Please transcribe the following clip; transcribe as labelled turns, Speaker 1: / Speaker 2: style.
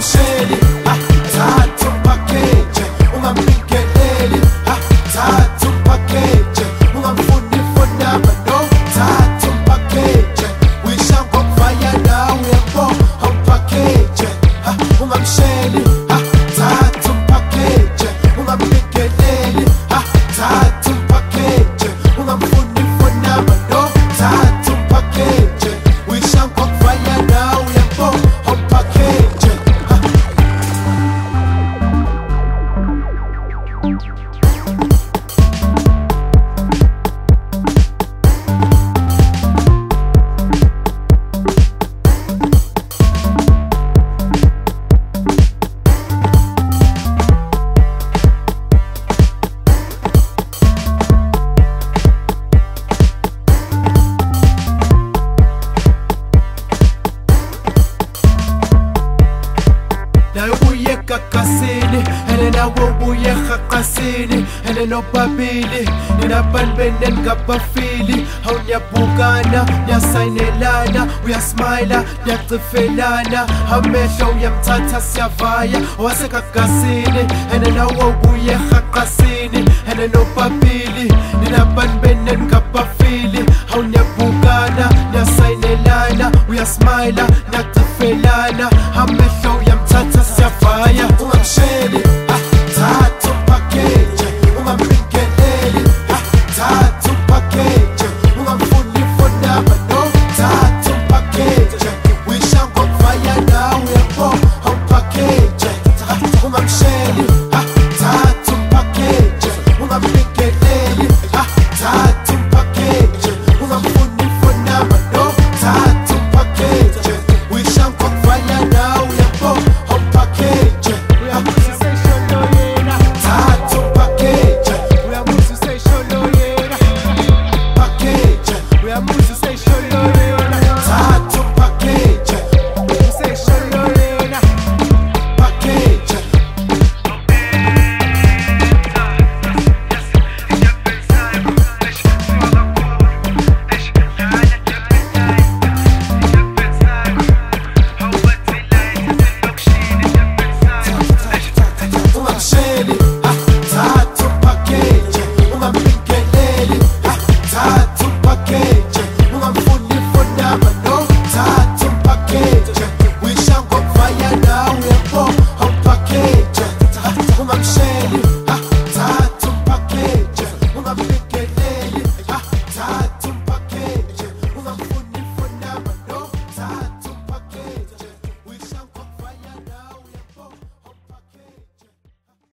Speaker 1: ungamsheli thatha Mphakeje ungamnikeleli thatha Mphakeje ungamfuni phone number no thatha Mphakeje wisha ngokuvaya nawe yabo Mphakeje ungamsheli thatha Mphakeje ungamnikeleli thatha Mphakeje ungamfuni phone number no thatha Mphakeje wisha ngokuvaya nawe yabo Mphakeje nayo ubuye kakasini ene nawo ubuye khaqasini ene nobabili ninabantu benengabafili awunyabukana niyasayinelana uyasmayila niyacifelana amehlo uyamthatha siyavaya owasekakasini ene nawo ubuye khaqasini ene nobabili ninabantu benengabafili awunyabukana niyasayinelana uyasmayila